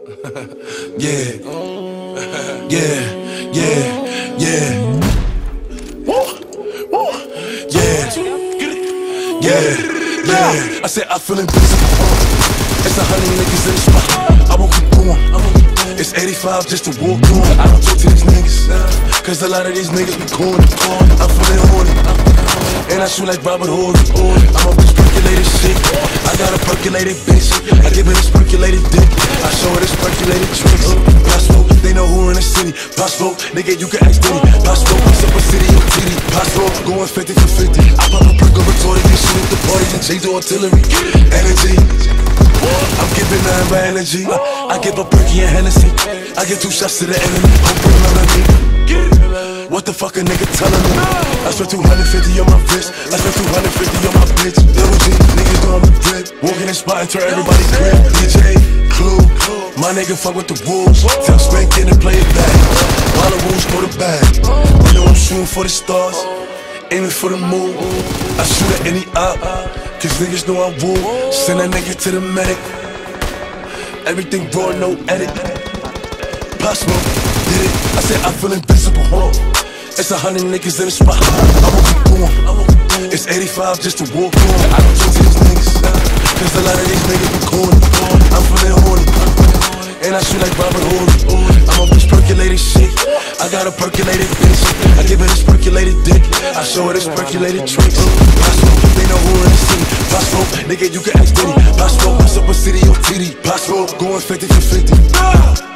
Yeah, yeah, yeah, yeah. Woo, woo. Yeah, yeah, yeah. I said I feel invincible. It's 100 niggas in the spot. I won't keep going. It's 85 just to walk through. I don't talk to these niggas, cause a lot of these niggas be corny. I'm feeling horny, and I shoot like Robert Horry. I'm a bitch percolated shit. I got a percolated bitch. I give her this percolated dick. I show her this percolated tricks. Possible, they know who in the city. Possible, nigga, you can ask Diddy. Possible, what's up a city or TD. Possible, going 50 for 50. I pop a perk of retarded and shoot at the party and change the artillery. Energy, I'm giving nothing but energy. I give a perky and Hennessy. I get 2 shots to the enemy. I'm putting on me. What the fuck a nigga telling me? I spent 250 on my wrist. I spent 250 on my bitch. Double G, niggas know I'm a drip. Walking in spot and turn everybody grip. DJ, Clue, my nigga fuck with the wolves. Tell Spank in and play it back. While the wolves go to bag. You know I'm shooting for the stars, aiming for the moon. I shoot at any op, cause niggas know I woo. Send a nigga to the medic. Everything raw, no edit. Possible, did it. I said I feel invincible. It's 100 niggas in the spot. I won't keep going. It's 85 just to walk on. I don't talk to these niggas, cause a lot of these niggas be corny. I'm feeling horny, and I shoot like Robert Horry. I'm a bitch percolated shit. I got a percolated bitch. I give her this percolated dick. I show her this percolated tricks. Possible, they know who in the city. Possible, nigga, you can ask Diddy. Possible, what's up a city or TD. Possible, going 50 for 50.